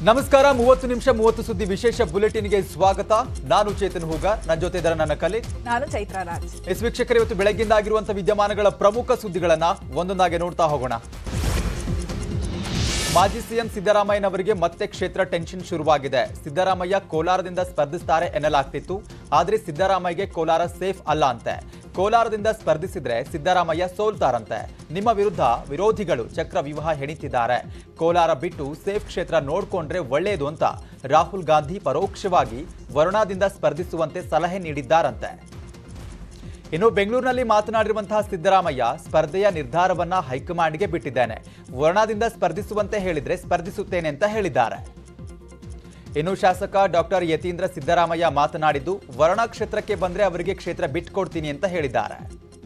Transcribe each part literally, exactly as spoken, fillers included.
ನಮಸ್ಕಾರ ಮೂವತ್ತು ನಿಮಿಷ ಮೂವತ್ತು ಸುದ್ದಿ ವಿಶೇಷ ಬುಲೆಟಿನ್ಗೆ ಸ್ವಾಗತ. ನಾನು ಚೇತನ್ ಹೂಗ, ನನ್ನ ಜೊತೆ ಇದ್ದಾರೆ ನನ್ನ ಕಲೆ ನಾನು ಚೈತ್ರ ರಾಜ್. ಎಸ್ ವೀಕ್ಷಕರು, ಇವತ್ತು ಬೆಳಗ್ಗಿಂದ ಆಗಿರುವಂತಹ ವಿದ್ಯಮಾನಗಳ ಪ್ರಮುಖ ಸುದ್ದಿಗಳನ್ನ ಒಂದೊಂದಾಗಿ ನೋಡ್ತಾ ಹೋಗೋಣ. ಮಾಜಿ ಸಿಎಂ ಸಿದ್ದರಾಮಯ್ಯನವರಿಗೆ ಮತ್ತೆ ಕ್ಷೇತ್ರ ಟೆನ್ಷನ್ ಶುರುವಾಗಿದೆ. ಸಿದ್ದರಾಮಯ್ಯ ಕೋಲಾರದಿಂದ ಸ್ಪರ್ಧಿಸುತ್ತಾರೆ ಎನ್ನಲಾಗ್ತಿತ್ತು, ಆದರೆ ಸಿದ್ದರಾಮಯ್ಯಗೆ ಕೋಲಾರ ಸೇಫ್ ಅಲ್ಲ ಅಂತೆ. ಕೋಲಾರದಿಂದ ಸ್ಪರ್ಧಿಸಿದ್ರೆ ಸಿದ್ದರಾಮಯ್ಯ ಸೋಲ್ತಾರಂತೆ. ನಿಮ್ಮ ವಿರುದ್ಧ ವಿರೋಧಿಗಳು ಚಕ್ರ ವ್ಯೂಹ ಹೆಣಿತಿದ್ದಾರೆ. ಕೋಲಾರ ಬಿಟ್ಟು ಸೇಫ್ ಕ್ಷೇತ್ರ ನೋಡ್ಕೊಂಡ್ರೆ ಒಳ್ಳೆಯದು ಅಂತ ರಾಹುಲ್ ಗಾಂಧಿ ಪರೋಕ್ಷವಾಗಿ ವರುಣಾದಿಂದ ಸ್ಪರ್ಧಿಸುವಂತೆ ಸಲಹೆ ನೀಡಿದ್ದಾರಂತೆ. ಇನ್ನು ಬೆಂಗಳೂರಿನಲ್ಲಿ ಮಾತನಾಡಿರುವಂತಹ ಸಿದ್ದರಾಮಯ್ಯ ಸ್ಪರ್ಧೆಯ ನಿರ್ಧಾರವನ್ನ ಹೈಕಮಾಂಡ್ಗೆ ಬಿಟ್ಟಿದ್ದೇನೆ, ವರುಣಾದಿಂದ ಸ್ಪರ್ಧಿಸುವಂತೆ ಹೇಳಿದ್ರೆ ಸ್ಪರ್ಧಿಸುತ್ತೇನೆ ಅಂತ ಹೇಳಿದ್ದಾರೆ. ಇನ್ನು ಶಾಸಕ ಡಾಕ್ಟರ್ ಯತೀಂದ್ರ ಸಿದ್ದರಾಮಯ್ಯ ಮಾತನಾಡಿದ್ದು, ವರುಣಾ ಕ್ಷೇತ್ರಕ್ಕೆ ಬಂದ್ರೆ ಅವರಿಗೆ ಕ್ಷೇತ್ರ ಬಿಟ್ಕೊಡ್ತೀನಿ ಅಂತ ಹೇಳಿದ್ದಾರೆ.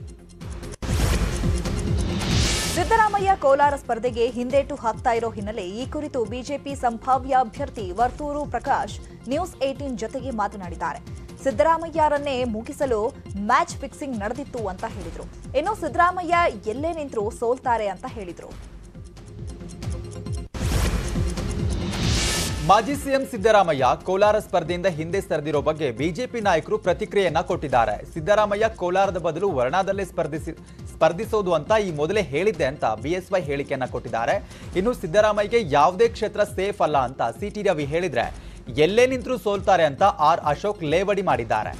ಸಿದ್ದರಾಮಯ್ಯ ಕೋಲಾರ ಸ್ಪರ್ಧೆಗೆ ಹಿಂದೇಟು ಹಾಕ್ತಾ ಇರೋ ಹಿನ್ನೆಲೆ ಈ ಕುರಿತು ಬಿಜೆಪಿ ಸಂಭಾವ್ಯ ಅಭ್ಯರ್ಥಿ ವರ್ತೂರು ಪ್ರಕಾಶ್ ನ್ಯೂಸ್ ಏಟೀನ್ ಜೊತೆಗೆ ಮಾತನಾಡಿದ್ದಾರೆ. ಸಿದ್ದರಾಮಯ್ಯರನ್ನೇ ಮುಗಿಸಲು ಮ್ಯಾಚ್ ಫಿಕ್ಸಿಂಗ್ ನಡೆದಿತ್ತು ಅಂತ ಹೇಳಿದ್ರು. ಇನ್ನು ಸಿದ್ದರಾಮಯ್ಯ ಎಲ್ಲೇ ನಿಂತರೂ ಸೋಲ್ತಾರೆ ಅಂತ ಹೇಳಿದ್ರು. ಮಾಜಿ ಸಿಎಂ ಸಿದ್ದರಾಮಯ್ಯ ಕೋಲಾರ ಸ್ಪರ್ಧೆಯಿಂದ ಹಿಂದೆ ಸರಿದಿರೋ ಬಗ್ಗೆ ಬಿಜೆಪಿ ನಾಯಕರು ಪ್ರತಿಕ್ರಿಯೆಯನ್ನ ಕೊಟ್ಟಿದ್ದಾರೆ. ಸಿದ್ದರಾಮಯ್ಯ ಕೋಲಾರದ ಬದಲು ವರುಣಾದಲ್ಲೇ ಸ್ಪರ್ಧಿಸಿ ಸ್ಪರ್ಧಿಸೋದು ಅಂತ ಈ ಮೊದಲೇ ಹೇಳಿದ್ದೆ ಅಂತ ಬಿಎಸ್ವೈ ಹೇಳಿಕೆಯನ್ನ ಕೊಟ್ಟಿದ್ದಾರೆ. ಇನ್ನು ಸಿದ್ದರಾಮಯ್ಯಗೆ ಯಾವುದೇ ಕ್ಷೇತ್ರ ಸೇಫ್ ಅಲ್ಲ ಅಂತ ಸಿಟಿ ರವಿ ಹೇಳಿದ್ರೆ, ಎಲ್ಲೇ ನಿಂತರೂ ಸೋಲ್ತಾರೆ ಅಂತ ಆರ್ ಅಶೋಕ್ ಲೇವಡಿ ಮಾಡಿದ್ದಾರೆ.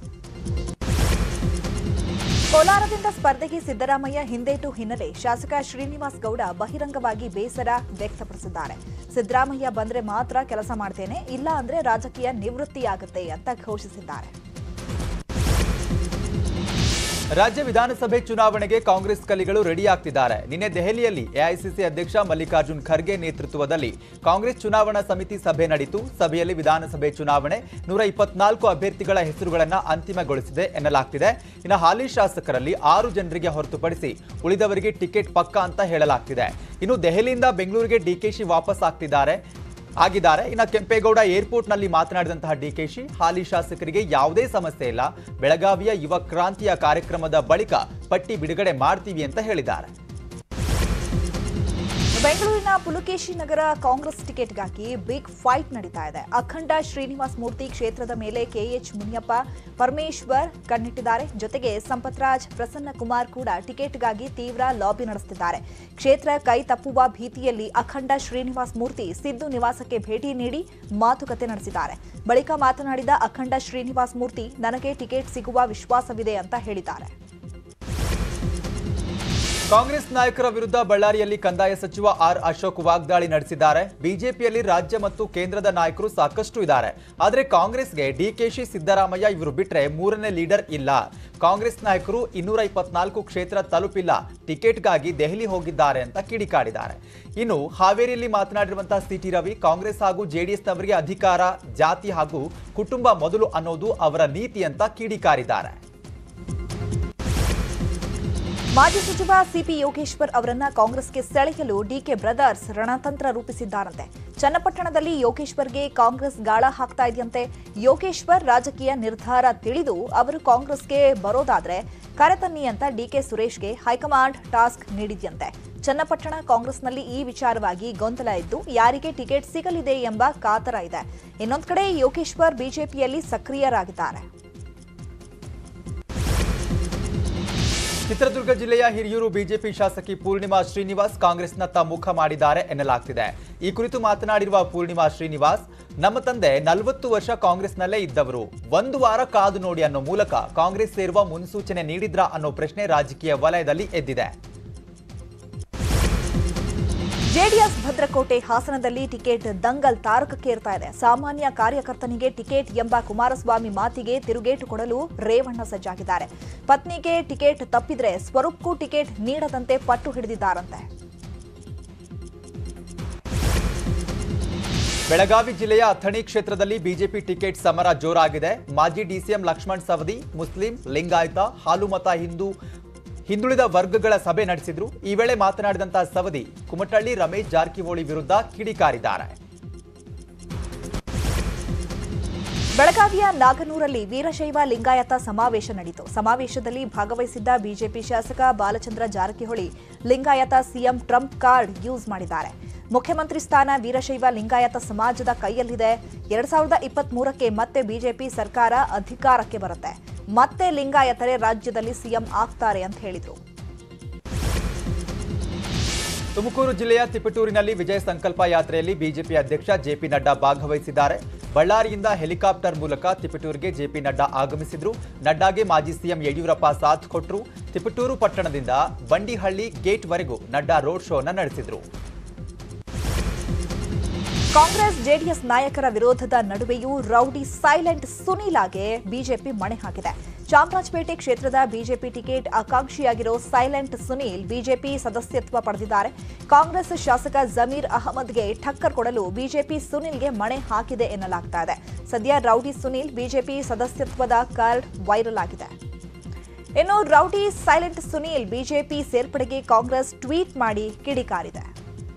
ಕೋಲಾರದಿಂದ ಸ್ಪರ್ಧೆಗೆ ಸಿದ್ದರಾಮಯ್ಯ ಹಿಂದೇಟು ಹಿನ್ನೆಲೆ ಶಾಸಕ ಶ್ರೀನಿವಾಸ್ ಗೌಡ ಬಹಿರಂಗವಾಗಿ ಬೇಸರ ವ್ಯಕ್ತಪಡಿಸಿದ್ದಾರೆ. ಸಿದ್ದರಾಮಯ್ಯ ಬಂದ್ರೆ ಮಾತ್ರ ಕೆಲಸ ಮಾಡ್ತೇನೆ, ಇಲ್ಲ ಅಂದ್ರೆ ರಾಜಕೀಯ ನಿವೃತ್ತಿಯಾಗುತ್ತೆ ಅಂತ ಘೋಷಿಸಿದ್ದಾರೆ. ರಾಜ್ಯ ವಿಧಾನಸಭೆ ಚುನಾವಣೆಗೆ ಕಾಂಗ್ರೆಸ್ ಕಲಿಗಳು ರೆಡಿ ಆಗ್ತಿದ್ದಾರೆ. ನಿನ್ನೆ ದೆಹಲಿಯಲ್ಲಿ ಎಐಸಿಸಿ ಅಧ್ಯಕ್ಷ ಮಲ್ಲಿಕಾರ್ಜುನ್ ಖರ್ಗೆ ನೇತೃತ್ವದಲ್ಲಿ ಕಾಂಗ್ರೆಸ್ ಚುನಾವಣಾ ಸಮಿತಿ ಸಭೆ ನಡೆಯಿತು. ಸಭೆಯಲ್ಲಿ ವಿಧಾನಸಭೆ ಚುನಾವಣೆ ನೂರ ಇಪ್ಪತ್ನಾಲ್ಕು ಅಭ್ಯರ್ಥಿಗಳ ಹೆಸರುಗಳನ್ನು ಅಂತಿಮಗೊಳಿಸಿದೆ ಎನ್ನಲಾಗ್ತಿದೆ. ಇನ್ನು ಹಾಲಿ ಶಾಸಕರಲ್ಲಿ ಆರು ಜನರಿಗೆ ಹೊರತುಪಡಿಸಿ ಉಳಿದವರಿಗೆ ಟಿಕೆಟ್ ಪಕ್ಕ ಅಂತ ಹೇಳಲಾಗ್ತಿದೆ. ಇನ್ನು ದೆಹಲಿಯಿಂದ ಬೆಂಗಳೂರಿಗೆ ಡಿಕೆಶಿ ವಾಪಸ್ ಆಗ್ತಿದ್ದಾರೆ ಆಗಿದ್ದಾರೆ. ಇನ್ನು ಕೆಂಪೇಗೌಡ ಏರ್ಪೋರ್ಟ್ನಲ್ಲಿ ಮಾತನಾಡಿದಂತಹ ಡಿಕೆಶಿ, ಹಾಲಿ ಶಾಸಕರಿಗೆ ಯಾವುದೇ ಸಮಸ್ಯೆ ಇಲ್ಲ, ಬೆಳಗಾವಿಯ ಯುವ ಕ್ರಾಂತಿಯ ಕಾರ್ಯಕ್ರಮದ ಬಳಿಕ ಪಟ್ಟಿ ಬಿಡುಗಡೆ ಮಾಡ್ತೀವಿ ಅಂತ ಹೇಳಿದ್ದಾರೆ. ಬೆಂಗಳೂರಿನ ಪುಲಕೇಶಿ ನಗರ ಕಾಂಗ್ರೆಸ್ ಟಿಕೆಟ್ಗಾಗಿ ಬಿಗ್ ಫೈಟ್ ನಡೀತಾ ಇದೆ. ಅಖಂಡ ಶ್ರೀನಿವಾಸ್ ಮೂರ್ತಿ ಕ್ಷೇತ್ರದ ಮೇಲೆ ಕೆಎಚ್ ಮುನಿಯಪ್ಪ, ಪರಮೇಶ್ವರ್ ಕಣ್ಣಿಟ್ಟಿದ್ದಾರೆ. ಜೊತೆಗೆ ಸಂಪತ್ರಾಜ್, ಪ್ರಸನ್ನ ಕುಮಾರ್ ಕೂಡ ಟಿಕೆಟ್ಗಾಗಿ ತೀವ್ರ ಲಾಬಿ ನಡೆಸುತ್ತಿದ್ದಾರೆ. ಕ್ಷೇತ್ರ ಕೈ ತಪ್ಪುವ ಭೀತಿಯಲ್ಲಿ ಅಖಂಡ ಶ್ರೀನಿವಾಸ್ ಮೂರ್ತಿ ಸಿದ್ದು ನಿವಾಸಕ್ಕೆ ಭೇಟಿ ನೀಡಿ ಮಾತುಕತೆ ನಡೆಸಿದ್ದಾರೆ. ಬಳಿಕ ಮಾತನಾಡಿದ ಅಖಂಡ ಶ್ರೀನಿವಾಸ್ ಮೂರ್ತಿ, ನನಗೆ ಟಿಕೆಟ್ ಸಿಗುವ ವಿಶ್ವಾಸವಿದೆ ಅಂತ ಹೇಳಿದ್ದಾರೆ. ಕಾಂಗ್ರೆಸ್ ನಾಯಕರ ವಿರುದ್ಧ ಬಳ್ಳಾರಿಯಲ್ಲಿ ಕಂದಾಯ ಸಚಿವ ಆರ್ ಅಶೋಕ್ ವಾಗ್ದಾಳಿ ನಡೆಸಿದ್ದಾರೆ. ಬಿಜೆಪಿಯಲ್ಲಿ ರಾಜ್ಯ ಮತ್ತು ಕೇಂದ್ರದ ನಾಯಕರು ಸಾಕಷ್ಟು ಇದ್ದಾರೆ, ಆದರೆ ಕಾಂಗ್ರೆಸ್ಗೆ ಡಿಕೆಶಿ, ಸಿದ್ದರಾಮಯ್ಯ ಇವರು ಬಿಟ್ರೆ ಮೂರನೇ ಲೀಡರ್ ಇಲ್ಲ. ಕಾಂಗ್ರೆಸ್ ನಾಯಕರು ಇನ್ನೂರ ಇಪ್ಪತ್ನಾಲ್ಕು ಕ್ಷೇತ್ರ ತಲುಪಿಲ್ಲ, ಟಿಕೆಟ್ಗಾಗಿ ದೆಹಲಿ ಹೋಗಿದ್ದಾರೆ ಅಂತ ಕಿಡಿಕಾಡಿದ್ದಾರೆ. ಇನ್ನು ಹಾವೇರಿಯಲ್ಲಿ ಮಾತನಾಡಿರುವಂತಹ ಸಿಟಿ ರವಿ, ಕಾಂಗ್ರೆಸ್ ಹಾಗೂ ಜೆಡಿಎಸ್ನವರಿಗೆ ಅಧಿಕಾರ, ಜಾತಿ ಹಾಗೂ ಕುಟುಂಬ ಮೊದಲು ಅನ್ನೋದು ಅವರ ನೀತಿ ಅಂತ ಕಿಡಿಕಾರಿದ್ದಾರೆ. ಮಾಜಿ ಸಚಿವ ಸಿಪಿ ಯೋಗೇಶ್ವರ್ ಅವರನ್ನ ಕಾಂಗ್ರೆಸ್ಗೆ ಸೆಳೆಯಲು ಡಿಕೆ ಬ್ರದರ್ಸ್ ರಣತಂತ್ರ ರೂಪಿಸಿದ್ದಾರಂತೆ. ಚನ್ನಪಟ್ಟಣದಲ್ಲಿ ಯೋಗೇಶ್ವರ್ಗೆ ಕಾಂಗ್ರೆಸ್ ಗಾಳ ಹಾಕ್ತಾ ಇದೆಯಂತೆ. ಯೋಗೇಶ್ವರ್ ರಾಜಕೀಯ ನಿರ್ಧಾರ ತಿಳಿದು ಅವರು ಕಾಂಗ್ರೆಸ್ಗೆ ಬರೋದಾದ್ರೆ ಕರೆತನ್ನಿ ಅಂತ ಡಿಕೆ ಸುರೇಶ್ಗೆ ಹೈಕಮಾಂಡ್ ಟಾಸ್ಕ್ ನೀಡಿದ್ಯಂತೆ. ಚನ್ನಪಟ್ಟಣ ಕಾಂಗ್ರೆಸ್ನಲ್ಲಿ ಈ ವಿಚಾರವಾಗಿ ಗೊಂದಲ ಇದ್ದು ಯಾರಿಗೆ ಟಿಕೆಟ್ ಸಿಗಲಿದೆ ಎಂಬ ಕಾತರ ಇದೆ. ಇನ್ನೊಂದು ಕಡೆ ಯೋಗೇಶ್ವರ್ ಬಿಜೆಪಿಯಲ್ಲಿ ಸಕ್ರಿಯರಾಗಿದ್ದಾರೆ. ಚಿತ್ರದುರ್ಗ ಜಿಲ್ಲೆಯ ಹಿರಿಯೂರು ಬಿಜೆಪಿ ಶಾಸಕಿ ಪೂರ್ಣಿಮಾ ಶ್ರೀನಿವಾಸ್ ಕಾಂಗ್ರೆಸ್ನತ್ತ ಮುಖ ಮಾಡಿದ್ದಾರೆ ಎನ್ನಲಾಗ್ತಿದೆ. ಈ ಕುರಿತು ಮಾತನಾಡಿರುವ ಪೂರ್ಣಿಮಾ ಶ್ರೀನಿವಾಸ್, ನಮ್ಮ ತಂದೆ ನಲವತ್ತು ವರ್ಷ ಕಾಂಗ್ರೆಸ್ನಲ್ಲೇ ಇದ್ದವರು, ಒಂದು ವಾರ ಕಾದು ನೋಡಿ ಅನ್ನೋ ಮೂಲಕ ಕಾಂಗ್ರೆಸ್ ಸೇರುವ ಮುನ್ಸೂಚನೆ ನೀಡಿದ್ರಾ ಅನ್ನೋ ಪ್ರಶ್ನೆ ರಾಜಕೀಯ ವಲಯದಲ್ಲಿ ಎದ್ದಿದೆ. ಜೆಡಿಎಸ್ ಭದ್ರಕೋಟೆ ಹಾಸನದಲ್ಲಿ ಟಿಕೆಟ್ ದಂಗಲ್ ತಾರಕಕ್ಕೇರ್ತಾ ಇದೆ. ಸಾಮಾನ್ಯ ಕಾರ್ಯಕರ್ತನಿಗೆ ಟಿಕೆಟ್ ಎಂಬ ಕುಮಾರಸ್ವಾಮಿ ಮಾತಿಗೆ ತಿರುಗೇಟು ಕೊಡಲು ರೇವಣ್ಣ ಸಜ್ಜಾಗಿದ್ದಾರೆ. ಪತ್ನಿಗೆ ಟಿಕೆಟ್ ತಪ್ಪಿದ್ರೆ ಸ್ವರೂಪ್ಗೂ ಟಿಕೆಟ್ ನೀಡದಂತೆ ಪಟ್ಟು ಹಿಡಿದಿದ್ದಾರಂತೆ. ಬೆಳಗಾವಿ ಜಿಲ್ಲೆಯ ಅಥಣಿ ಕ್ಷೇತ್ರದಲ್ಲಿ ಬಿಜೆಪಿ ಟಿಕೆಟ್ ಸಮರ ಜೋರಾಗಿದೆ. ಮಾಜಿ ಡಿಸಿಎಂ ಲಕ್ಷ್ಮಣ್ ಸವದಿ ಮುಸ್ಲಿಂ, ಲಿಂಗಾಯತ, ಹಾಲುಮತ ಹಿಂದೂ ಹಿಂದುಳಿದ ವರ್ಗಗಳ ಸಭೆ ನಡೆಸಿದ್ರು. ಈ ವೇಳೆ ಮಾತನಾಡಿದಂತಹ ಸವದಿ, ಕುಮಟಳ್ಳಿ ರಮೇಶ್ ಜಾರಕಿಹೊಳಿ ವಿರುದ್ಧ ಕಿಡಿಕಾರಿದ್ದಾರೆ. ಬೆಳಗಾವಿಯ ನಾಗನೂರಲ್ಲಿ ವೀರಶೈವ ಲಿಂಗಾಯತ ಸಮಾವೇಶ ನಡೆಯಿತು. ಸಮಾವೇಶದಲ್ಲಿ ಭಾಗವಹಿಸಿದ್ದ ಬಿಜೆಪಿ ಶಾಸಕ Balachandra Jarkiholi Lingayat CM trump card use ಮಾಡಿದ್ದಾರೆ. ಮುಖ್ಯಮಂತ್ರಿ ಸ್ಥಾನ ವೀರಶೈವ ಲಿಂಗಾಯತ ಸಮಾಜದ ಕೈಯಲ್ಲಿದೆ. ಎರಡ್ ಸಾವಿರದ ಇಪ್ಪತ್ತ್ ಮೂರಕ್ಕೆ ಮತ್ತೆ ಬಿಜೆಪಿ ಸರ್ಕಾರ ಅಧಿಕಾರಕ್ಕೆ ಬರುತ್ತೆ. ಮತ್ತೆ ಲಿಂಗಾಯತರೇ ರಾಜ್ಯದಲ್ಲಿ ಸಿಎಂ ಆಗ್ತಾರೆ ಅಂತ ಹೇಳಿದ್ರು. ತುಮಕೂರು ಜಿಲ್ಲೆಯ ತಿಪಟೂರಿನಲ್ಲಿ ವಿಜಯ ಸಂಕಲ್ಪ ಯಾತ್ರೆಯಲ್ಲಿ ಬಿಜೆಪಿ ಅಧ್ಯಕ್ಷ ಜೆಪಿ ನಡ್ಡಾ ಭಾಗವಹಿಸಿದ್ದಾರೆ. ಬಳ್ಳಾರಿಯಿಂದ ಹೆಲಿಕಾಪ್ಟರ್ ಮೂಲಕ ತಿಪಟೂರಿಗೆ ಜೆಪಿ ನಡ್ಡಾ ಆಗಮಿಸಿದ್ರು. ನಡ್ಡಾಗೆ ಮಾಜಿ ಸಿಎಂ ಯಡಿಯೂರಪ್ಪ ಸಾಥ್ ಕೊಟ್ಟರು. ತಿಪಟೂರು ಪಟ್ಟಣದಿಂದ ಬಂಡಿಹಳ್ಳಿ ಗೇಟ್ವರೆಗೂ ನಡ್ಡಾ ರೋಡ್ ಶೋನ ನಡೆಸಿದ್ರು. ಕಾಂಗ್ರೆಸ್ ಜೆಡಿಎಸ್ ನಾಯಕರ ವಿರೋಧದ ನಡುವೆಯೂ ರೌಡಿ ಸೈಲೆಂಟ್ ಸುನೀಲಾಗೆ ಬಿಜೆಪಿ ಮಣೆ ಹಾಕಿದೆ. ಚಾಮರಾಜಪೇಟೆ ಕ್ಷೇತ್ರದ ಬಿಜೆಪಿ ಟಿಕೆಟ್ ಆಕಾಂಕ್ಷಿಯಾಗಿರೋ ಸೈಲೆಂಟ್ ಸುನೀಲ್ ಬಿಜೆಪಿ ಸದಸ್ಯತ್ವ ಪಡೆದಿದ್ದಾರೆ. ಕಾಂಗ್ರೆಸ್ ಶಾಸಕ ಜಮೀರ್ ಅಹಮದ್ಗೆ ಟಕ್ಕರ್ ಕೊಡಲು ಬಿಜೆಪಿ ಸುನೀಲ್ಗೆ ಮಣೆ ಹಾಕಿದೆ ಎನ್ನಲಾಗ್ತಾ ಇದೆ. ಸದ್ಯ ರೌಡಿ ಸುನೀಲ್ ಬಿಜೆಪಿ ಸದಸ್ಯತ್ವದ ಕಾರ್ಡ್ ವೈರಲ್ ಆಗಿದೆ. ಇನ್ನು ರೌಡಿ ಸೈಲೆಂಟ್ ಸುನೀಲ್ ಬಿಜೆಪಿ ಸೇರ್ಪಡೆಗೆ ಕಾಂಗ್ರೆಸ್ ಟ್ವೀಟ್ ಮಾಡಿ ಕಿಡಿಕಾರಿದೆ.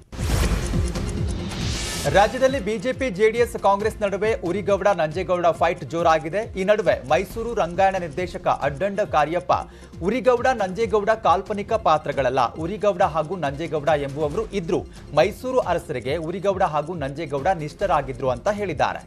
ರಾಜ್ಯದಲ್ಲಿ ಬಿಜೆಪಿ ಜೆಡಿಎಸ್ ಕಾಂಗ್ರೆಸ್ ನಡುವೆ ಉರಿಗೌಡ ನಂಜೇಗೌಡ ಫೈಟ್ ಜೋರಾಗಿದೆ. ಈ ನಡುವೆ ಮೈಸೂರು ರಂಗಾಯಣ ನಿರ್ದೇಶಕ ಅಡ್ಡಂಡ ಕಾರ್ಯಪ್ಪ ಉರಿಗೌಡ ನಂಜೇಗೌಡ ಕಾಲ್ಪನಿಕ ಪಾತ್ರಗಳಲ್ಲ, ಉರಿಗೌಡ ಹಾಗೂ ನಂಜೇಗೌಡ ಎಂಬುವವರು ಇದ್ರು. ಮೈಸೂರು ಅರಸರಿಗೆ ಉರಿಗೌಡ ಹಾಗೂ ನಂಜೇಗೌಡ ನಿಷ್ಠರಾಗಿದ್ರು ಅಂತ ಹೇಳಿದ್ದಾರೆ.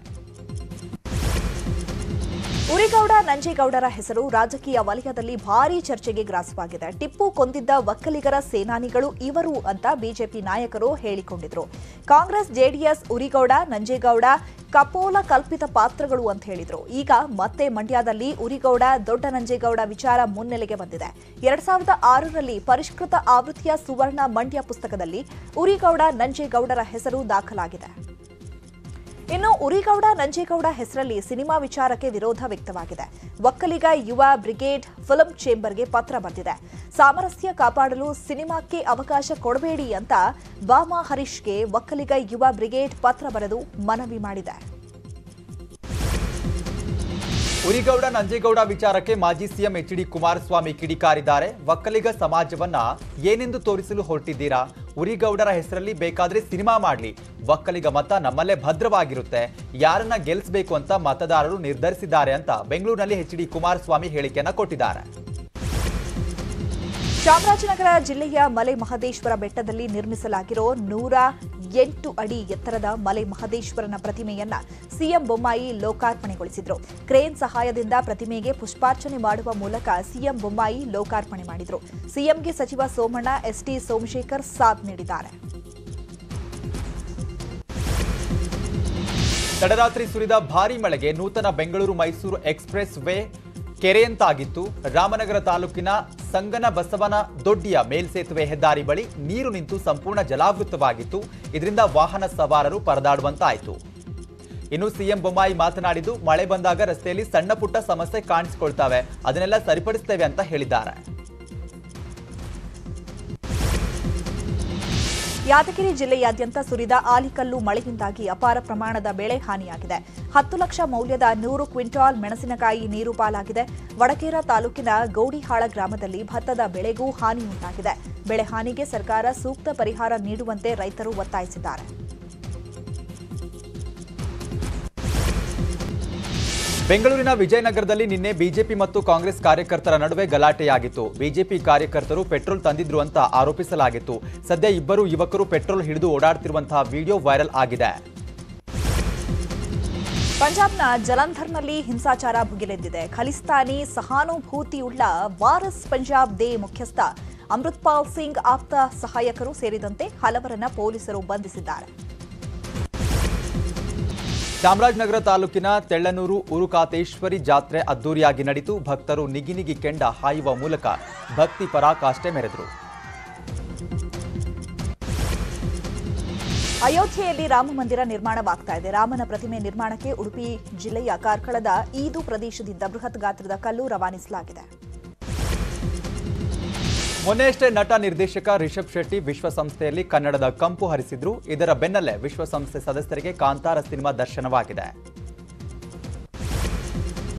ಉರಿಗೌಡ ನಂಜೇಗೌಡರ ಹೆಸರು ರಾಜಕೀಯ ವಲಯದಲ್ಲಿ ಭಾರೀ ಚರ್ಚೆಗೆ ಗ್ರಾಸವಾಗಿದೆ. ಟಿಪ್ಪು ಕೊಂದಿದ್ದ ಒಕ್ಕಲಿಗರ ಸೇನಾನಿಗಳು ಇವರು ಅಂತ ಬಿಜೆಪಿ ನಾಯಕರು ಹೇಳಿಕೊಂಡಿದ್ರು. ಕಾಂಗ್ರೆಸ್ ಜೆಡಿಎಸ್ ಉರಿಗೌಡ ನಂಜೇಗೌಡ ಕಪೋಲ ಕಲ್ಪಿತ ಪಾತ್ರಗಳು ಅಂತ ಹೇಳಿದ್ರು. ಈಗ ಮತ್ತೆ ಮಂಡ್ಯದಲ್ಲಿ ಉರಿಗೌಡ ದೊಡ್ಡ ನಂಜೇಗೌಡ ವಿಚಾರ ಮುನ್ನೆಲೆಗೆ ಬಂದಿದೆ. ಎರಡ್ ಸಾವಿರದ ಆರರಲ್ಲಿ ಪರಿಷ್ಕೃತ ಆವೃತ್ತಿಯ ಸುವರ್ಣ ಮಂಡ್ಯ ಪುಸ್ತಕದಲ್ಲಿ ಉರಿಗೌಡ ನಂಜೇಗೌಡರ ಹೆಸರು ದಾಖಲಾಗಿದೆ. ಇನ್ನು ಉರಿಗೌಡ ನಂಜೇಗೌಡ ಹೆಸರಲ್ಲಿ ಸಿನಿಮಾ ವಿಚಾರಕ್ಕೆ ವಿರೋಧ ವ್ಯಕ್ತವಾಗಿದೆ. ಒಕ್ಕಲಿಗ ಯುವ ಬ್ರಿಗೇಡ್ ಫಿಲ್ಮ್ ಚೇಂಬರ್ಗೆ ಪತ್ರ ಬರೆದಿದೆ. ಸಾಮರಸ್ಯ ಕಾಪಾಡಲು ಸಿನಿಮಾಕ್ಕೆ ಅವಕಾಶ ಕೊಡಬೇಡಿ ಅಂತ ಬಾಮಾ ಹರೀಶ್ಗೆ ಒಕ್ಕಲಿಗ ಯುವ ಬ್ರಿಗೇಡ್ ಪತ್ರ ಬರೆದು ಮನವಿ ಮಾಡಿದೆ. ಉರಿಗೌಡ ನಂಜೇಗೌಡ ವಿಚಾರಕ್ಕೆ ಮಾಜಿ ಸಿಎಂ ಎಚ್ ಡಿ ಕುಮಾರಸ್ವಾಮಿ ಕಿಡಿಕಾರಿದ್ದಾರೆ. ಒಕ್ಕಲಿಗ ಸಮಾಜವನ್ನ ಏನೆಂದು ತೋರಿಸಲು ಹೊರಟಿದ್ದೀರಾ? ಉರಿಗೌಡರ ಹೆಸರಲ್ಲಿ ಬೇಕಾದ್ರೆ ಸಿನಿಮಾ ಮಾಡಲಿ, ಒಕ್ಕಲಿಗ ಮತ ನಮ್ಮಲ್ಲೇ ಭದ್ರವಾಗಿರುತ್ತೆ, ಯಾರನ್ನ ಗೆಲ್ಲಿಸಬೇಕು ಅಂತ ಮತದಾರರು ನಿರ್ಧರಿಸಿದ್ದಾರೆ ಅಂತ ಬೆಂಗಳೂರಿನಲ್ಲಿ ಎಚ್ ಡಿ ಕುಮಾರಸ್ವಾಮಿ ಹೇಳಿಕೆಯನ್ನ ಕೊಟ್ಟಿದ್ದಾರೆ. ಚಾಮರಾಜನಗರ ಜಿಲ್ಲೆಯ ಮಲೆ ಮಹದೇಶ್ವರ ಬೆಟ್ಟದಲ್ಲಿ ನಿರ್ಮಿಸಲಾಗಿರೋ ನೂರ ಎಂಟು ಅಡಿ ಎತ್ತರದ ಮಲೆ ಮಹದೇಶ್ವರನ ಪ್ರತಿಮೆಯನ್ನ ಸಿಎಂ ಬೊಮ್ಮಾಯಿ ಲೋಕಾರ್ಪಣೆಗೊಳಿಸಿದ್ರು. ಕ್ರೇನ್ ಸಹಾಯದಿಂದ ಪ್ರತಿಮೆಗೆ ಪುಷ್ಪಾರ್ಚನೆ ಮಾಡುವ ಮೂಲಕ ಸಿಎಂ ಬೊಮ್ಮಾಯಿ ಲೋಕಾರ್ಪಣೆ ಮಾಡಿದ್ರು. ಸಿಎಂಗೆ ಸಚಿವ ಸೋಮಣ್ಣ, ಎಸ್ಟಿ ಸೋಮಶೇಖರ್ ಸಾಥ್ ನೀಡಿದ್ದಾರೆ. ತಡರಾತ್ರಿ ಸುರಿದ ಭಾರೀ ಮಳೆಗೆ ನೂತನ ಬೆಂಗಳೂರು ಮೈಸೂರು ಎಕ್ಸ್ಪ್ರೆಸ್ ವೇ ಕೆರೆಯಂತಾಗಿತ್ತು. ರಾಮನಗರ ತಾಲೂಕಿನ ಸಂಗನ ಬಸವನ ದೊಡ್ಡಿಯ ಮೇಲ್ಸೇತುವೆ ಹೆದ್ದಾರಿ ಬಳಿ ನೀರು ನಿಂತು ಸಂಪೂರ್ಣ ಜಲಾವೃತವಾಗಿತ್ತು. ಇದರಿಂದ ವಾಹನ ಸವಾರರು ಪರದಾಡುವಂತಾಯಿತು. ಇನ್ನು ಸಿಎಂ ಬೊಮ್ಮಾಯಿ ಮಾತನಾಡಿದ್ದು, ಮಳೆ ಬಂದಾಗ ರಸ್ತೆಯಲ್ಲಿ ಸಣ್ಣ ಪುಟ್ಟ ಸಮಸ್ಯೆ ಕಾಣಿಸಿಕೊಳ್ತವೆ, ಅದನ್ನೆಲ್ಲ ಸರಿಪಡಿಸುತ್ತೇವೆ ಅಂತ ಹೇಳಿದ್ದಾರೆ. ಯಾದಗಿರಿ ಜಿಲ್ಲೆಯಾದ್ಯಂತ ಸುರಿದ ಆಲಿಕಲ್ಲು ಮಳೆಯಿಂದಾಗಿ ಅಪಾರ ಪ್ರಮಾಣದ ಬೆಳೆ ಹಾನಿಯಾಗಿದೆ. ಹತ್ತು ಲಕ್ಷ ಮೌಲ್ಯದ ನೂರು ಕ್ವಿಂಟಾಲ್ ಮೆಣಸಿನಕಾಯಿ ನೀರು ಪಾಲಾಗಿದೆ. ವಡಕೇರ ತಾಲೂಕಿನ ಗೌಡಿಹಾಳ ಗ್ರಾಮದಲ್ಲಿ ಭತ್ತದ ಬೆಳೆಗೂ ಹಾನಿಯುಂಟಾಗಿದೆ. ಬೆಳೆ ಹಾನಿಗೆ ಸರ್ಕಾರ ಸೂಕ್ತ ಪರಿಹಾರ ನೀಡುವಂತೆ ರೈತರು ಒತ್ತಾಯಿಸಿದ್ದಾರೆ. ಬೆಂಗಳೂರಿನ ವಿಜಯನಗರದಲ್ಲಿ ನಿನ್ನೆ ಬಿಜೆಪಿ ಮತ್ತು ಕಾಂಗ್ರೆಸ್ ಕಾರ್ಯಕರ್ತರ ನಡುವೆ ಗಲಾಟೆಯಾಗಿತ್ತು. ಬಿಜೆಪಿ ಕಾರ್ಯಕರ್ತರು ಪೆಟ್ರೋಲ್ ತಂದಿದ್ರು ಅಂತ ಆರೋಪಿಸಲಾಗಿತ್ತು. ಸದ್ಯ ಇಬ್ಬರು ಯುವಕರು ಪೆಟ್ರೋಲ್ ಹಿಡಿದು ಓಡಾಡ್ತಿರುವಂತಹ ವಿಡಿಯೋ ವೈರಲ್ ಆಗಿದೆ. ಪಂಜಾಬ್ನ ಜಲಂಧರ್ನಲ್ಲಿ ಹಿಂಸಾಚಾರ ಭುಗಿಲೆದ್ದಿದೆ. ಖಲಿಸ್ತಾನಿ ಸಹಾನುಭೂತಿಯುಳ್ಳ ವಾರಸ್ ಪಂಜಾಬ್ ದೇ ಮುಖ್ಯಸ್ಥ ಅಮೃತ್ಪಾಲ್ ಸಿಂಗ್ ಆಪ್ತ ಸಹಾಯಕರು ಸೇರಿದಂತೆ ಹಲವರನ್ನ ಪೊಲೀಸರು ಬಂಧಿಸಿದ್ದಾರೆ. ಚಾಮರಾಜನಗರ ತಾಲೂಕಿನ ತೆಳ್ಳನೂರು ಉರುಕಾತೇಶ್ವರಿ ಜಾತ್ರೆ ಅದ್ದೂರಿಯಾಗಿ ನಡೆಯಿತು. ಭಕ್ತರು ನಿಗಿನಿಗಿ ಕೆಂಡ ಹಾಯುವ ಮೂಲಕ ಭಕ್ತಿ ಪರಾಕಾಷ್ಠೆ ಮೆರೆದರು. ಅಯೋಧ್ಯೆಯಲ್ಲಿ ರಾಮ ಮಂದಿರ ನಿರ್ಮಾಣವಾಗ್ತಾ ಇದೆ. ರಾಮನ ಪ್ರತಿಮೆ ನಿರ್ಮಾಣಕ್ಕೆ ಉಡುಪಿ ಜಿಲ್ಲೆಯ ಕಾರ್ಕಳದ ಈದು ಪ್ರದೇಶದಿಂದ ಬೃಹತ್ ಗಾತ್ರದ ಕಲ್ಲು ರವಾನಿಸಲಾಗಿದೆ. ಮೊನ್ನೆಯಷ್ಟೇ ನಟ ನಿರ್ದೇಶಕ ರಿಷಬ್ ಶೆಟ್ಟಿ ವಿಶ್ವಸಂಸ್ಥೆಯಲ್ಲಿ ಕನ್ನಡದ ಕಂಪು ಹರಿಸಿದ್ರು. ಇದರ ಬೆನ್ನಲ್ಲೇ ವಿಶ್ವಸಂಸ್ಥೆ ಸದಸ್ಯರಿಗೆ ಕಾಂತಾರ ಸಿನಿಮಾ ದರ್ಶನವಾಗಿದೆ.